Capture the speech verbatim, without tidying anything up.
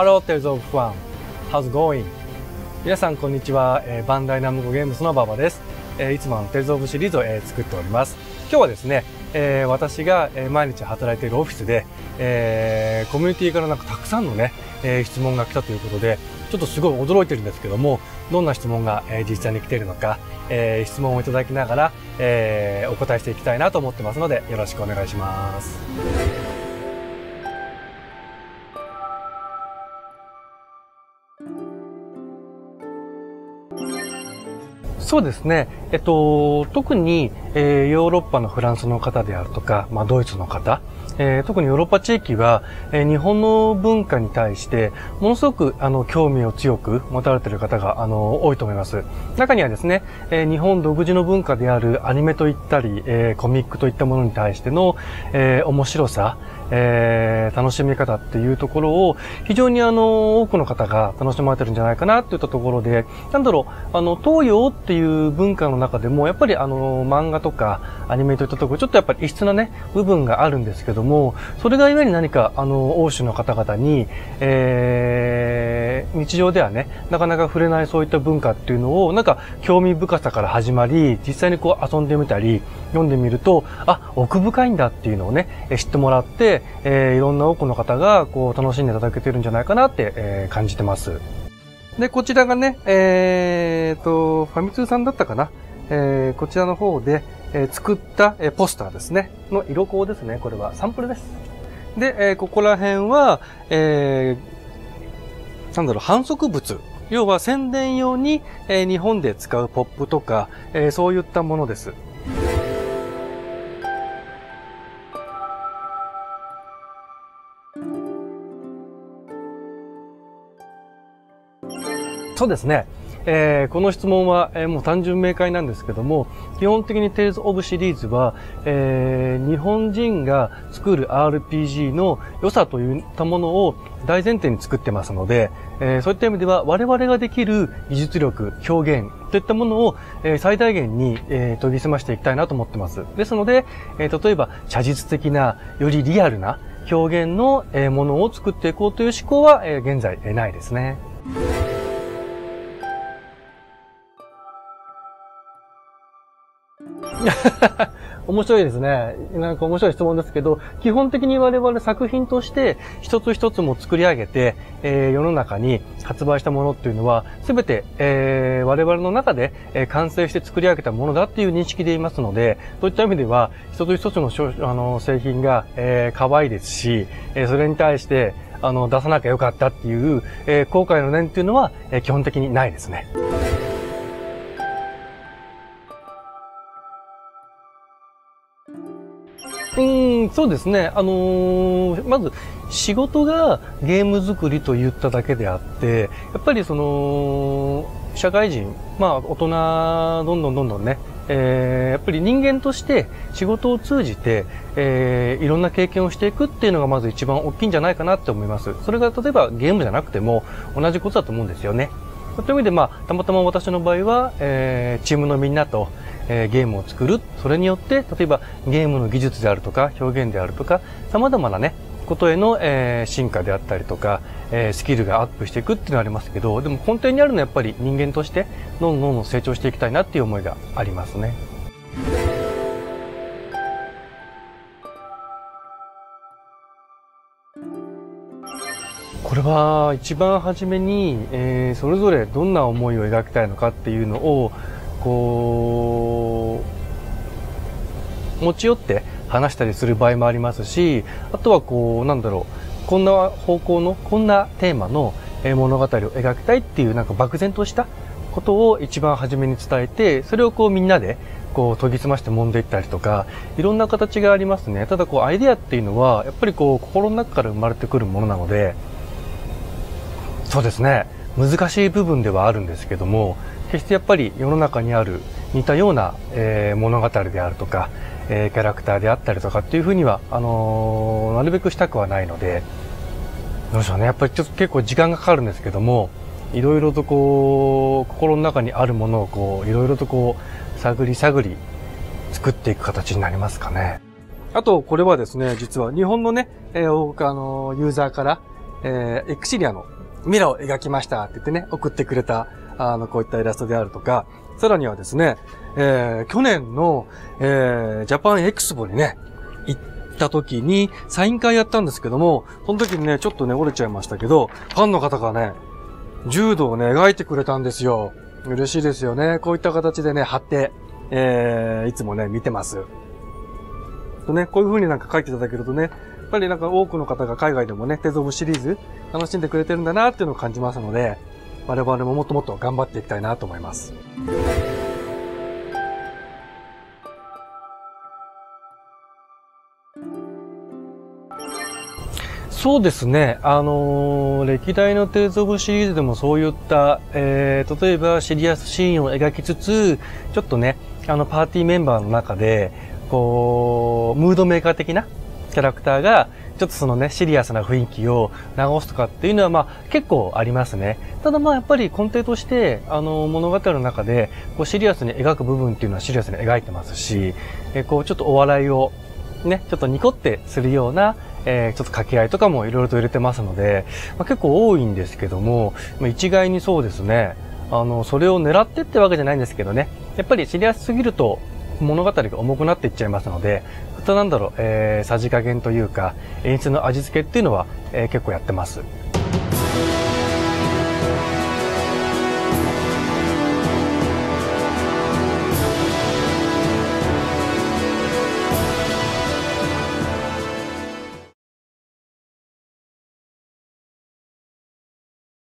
Hello, Tales of Fun. How's it going? 皆さん、こんにちは。えー、バンダイナムコゲームスのババです。えー、いつもの Tales of シリーズを、えー、作っております。今日はですね、えー、私が、えー、毎日働いているオフィスで、えー、コミュニティからなんかたくさんのね、えー、質問が来たということで、ちょっとすごい驚いてるんですけども、どんな質問が、えー、実際に来ているのか、えー、質問をいただきながら、えー、お答えしていきたいなと思ってますので、よろしくお願いします。そうですね。えっと、特に、えー、ヨーロッパのフランスの方であるとか、まあ、ドイツの方、えー、特にヨーロッパ地域は、えー、日本の文化に対して、ものすごく、あの、興味を強く持たれている方が、あの、多いと思います。中にはですね、えー、日本独自の文化であるアニメといったり、えー、コミックといったものに対しての、えー、面白さ、えー、楽しみ方っていうところを、非常にあの、多くの方が楽しまれてるんじゃないかなっていったところで、なんだろう、あの、東洋っていう文化の中でも、やっぱりあの、漫画とかアニメといったところ、ちょっとやっぱり異質なね、部分があるんですけども、それがゆえに何か、あの、欧州の方々に、えー、日常ではね、なかなか触れないそういった文化っていうのを、なんか、興味深さから始まり、実際にこう遊んでみたり、読んでみると、あ、奥深いんだっていうのをね、知ってもらって、えー、いろんな多くの方が、こう、楽しんでいただけてるんじゃないかなって、えー、感じてます。で、こちらがね、えーと、ファミ通さんだったかな。えー、こちらの方で、えー、作った、えー、ポスターですね。の色光ですね。これはサンプルです。で、えー、ここら辺は、えー、なんだろう、販促物。要は宣伝用に、えー、日本で使うポップとか、えー、そういったものです。そうですね。えー、この質問は、えー、もう単純明快なんですけども、基本的に Tales of シリーズは、えー、日本人が作る アールピージー の良さといったものを大前提に作ってますので、えー、そういった意味では我々ができる技術力、表現といったものを、えー、最大限に、えー、研ぎ澄ましていきたいなと思ってます。ですので、えー、例えば写実的な、よりリアルな表現の、えー、ものを作っていこうという思考は、えー、現在、えー、ないですね。面白いですね。なんか面白い質問ですけど、基本的に我々作品として一つ一つも作り上げて、えー、世の中に発売したものっていうのは、すべて、えー、我々の中で、えー、完成して作り上げたものだっていう認識でいますので、そういった意味では、一つ一つのあの製品が、えー、可愛いですし、えー、それに対して、あの、出さなきゃよかったっていう、えー、後悔の念っていうのは、えー、基本的にないですね。うーん、そうですね。あのー、まず、仕事がゲーム作りと言っただけであって、やっぱりその、社会人、まあ、大人、どんどんどんどんね、えー、やっぱり人間として仕事を通じて、えー、いろんな経験をしていくっていうのがまず一番大きいんじゃないかなって思います。それが例えばゲームじゃなくても同じことだと思うんですよね。そういった意味で、まあ、たまたま私の場合は、えー、チームのみんなと、えー、ゲームを作る。それによって、例えばゲームの技術であるとか、表現であるとか、様々なね、ことへの、えー、進化であったりとか、えー、スキルがアップしていくっていうのはありますけど、でも根底にあるのはやっぱり人間として、どんどんどんどん成長していきたいなっていう思いがありますね。これは一番初めに、えー、それぞれどんな思いを描きたいのかっていうのをこう持ち寄って話したりする場合もありますし、あとはこうなんだろう、こんな方向のこんなテーマの物語を描きたいっていうなんか漠然としたことを一番初めに伝えて、それをこうみんなでこう研ぎ澄まして揉んでいったりとか、いろんな形がありますね。ただこうアイデアっていうのはやっぱりこう心の中から生まれてくるものなので、そうですね、難しい部分ではあるんですけども、決してやっぱり世の中にある似たような、えー、物語であるとか、えー、キャラクターであったりとかっていうふうにはあのー、なるべくしたくはないので、どうでしょうね、やっぱりちょっと結構時間がかかるんですけども、いろいろとこう心の中にあるものをこういろいろとこう探り探り作っていく形になりますかね。あとこれはですね、実は日本のね、えー、あのユーザーからえー、エクシリアのミラを描きましたって言ってね、送ってくれた、あの、こういったイラストであるとか、さらにはですね、えー、去年の、えー、ジャパンエクスポにね、行った時にサイン会やったんですけども、その時にね、ちょっとね、折れちゃいましたけど、ファンの方がね、柔道をね、描いてくれたんですよ。嬉しいですよね。こういった形でね、貼って、えー、いつもね、見てます。とね、こういう風になんか書いていただけるとね、やっぱりなんか多くの方が海外でもね、テーズオブシリーズ楽しんでくれてるんだなっていうのを感じますので、我々ももっともっと頑張っていきたいなと思います。そうですね。あのー、歴代のテーズオブシリーズでもそういった、えー、例えばシリアスシーンを描きつつ、ちょっとね、あの、パーティーメンバーの中で、こう、ムードメーカー的なキャラクターが、ちょっとそのね、シリアスな雰囲気を流すとかっていうのは、まあ、結構ありますね。ただまあ、やっぱり根底として、あの、物語の中で、こう、シリアスに描く部分っていうのはシリアスに描いてますし、えこう、ちょっとお笑いを、ね、ちょっとニコってするような、えー、ちょっと掛け合いとかもいろいろと入れてますので、まあ、結構多いんですけども、まあ、一概にそうですね、あの、それを狙ってってわけじゃないんですけどね、やっぱりシリアスすぎると物語が重くなっていっちゃいますので、あとなんだろう、えー、さじ加減というか、演出の味付けっていうのは、えー、結構やってます。